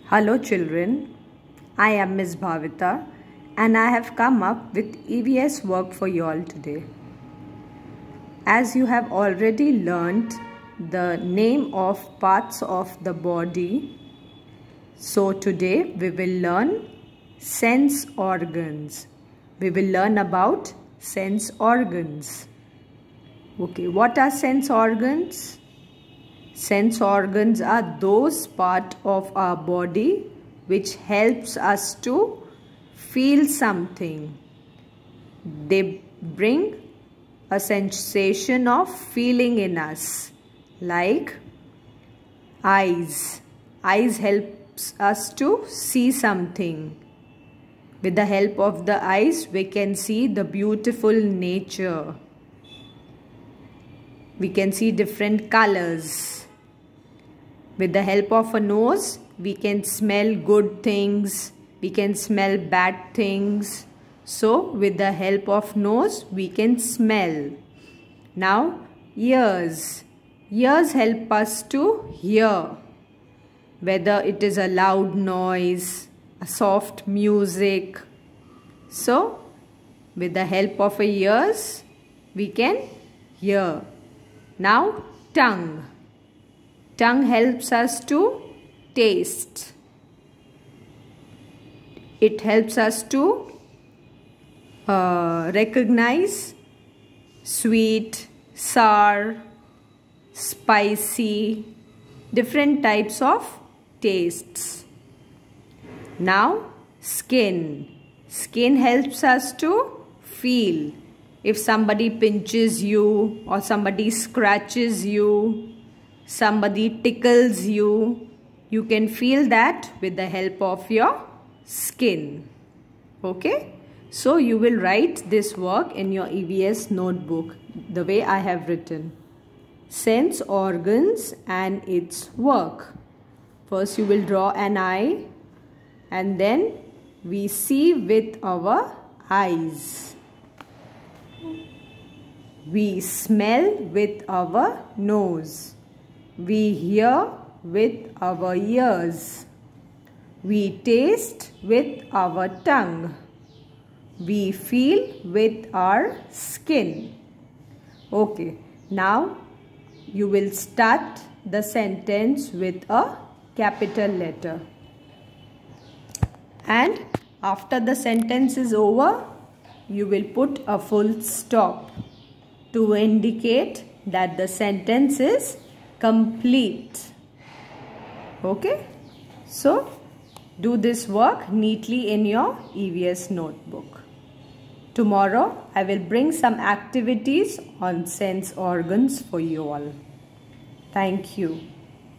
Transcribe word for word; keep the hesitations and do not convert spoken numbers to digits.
Hello children, I am Miss Bhavita and I have come up with E V S work for you all today. As you have already learnt the name of parts of the body, so today we will learn sense organs. We will learn about sense organs. Okay, what are sense organs? Sense organs are those parts of our body which helps us to feel something. They bring a sensation of feeling in us, like eyes. Eyes helps us to see something. With the help of the eyes, we can see the beautiful nature. We can see different colors. With the help of a nose, we can smell good things, we can smell bad things. So, with the help of nose, we can smell. Now, ears. Ears help us to hear. Whether it is a loud noise, a soft music. So, with the help of a ears, we can hear. Now, tongue. Tongue helps us to taste. It helps us to uh, recognize sweet, sour, spicy, different types of tastes. Now, skin. Skin helps us to feel. If somebody pinches you or somebody scratches you, somebody tickles you, you can feel that with the help of your skin. Okay? So you will write this work in your E V S notebook the way I have written. Sense organs and its work. First you will draw an eye and then we see with our eyes. We smell with our nose. We hear with our ears. We taste with our tongue. We feel with our skin. Okay, now you will start the sentence with a capital letter. And after the sentence is over, you will put a full stop to indicate that the sentence is complete. Okay, so do this work neatly in your E V S notebook. Tomorrow I will bring some activities on sense organs for you all. Thank you.